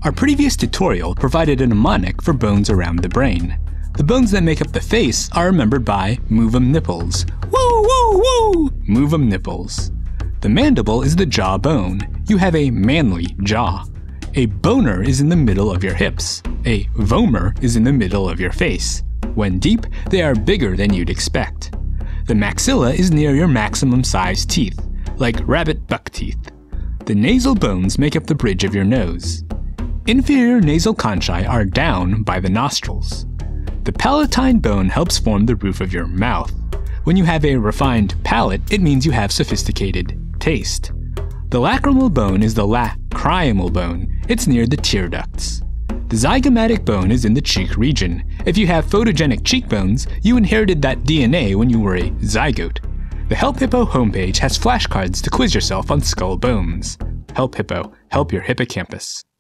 Our previous tutorial provided a mnemonic for bones around the brain. The bones that make up the face are remembered by move 'em nipples. Woo woo woo! Move 'em nipples. The mandible is the jaw bone. You have a manly jaw. A boner is in the middle of your hips. A vomer is in the middle of your face. When deep, they are bigger than you'd expect. The maxilla is near your maximum size teeth, like rabbit buck teeth. The nasal bones make up the bridge of your nose. Inferior nasal conchae are down by the nostrils. The palatine bone helps form the roof of your mouth. When you have a refined palate, it means you have sophisticated taste. The lacrimal bone is the lacrimal bone. It's near the tear ducts. The zygomatic bone is in the cheek region. If you have photogenic cheekbones, you inherited that DNA when you were a zygote. The Help Hippo homepage has flashcards to quiz yourself on skull bones. Help Hippo, help your hippocampus.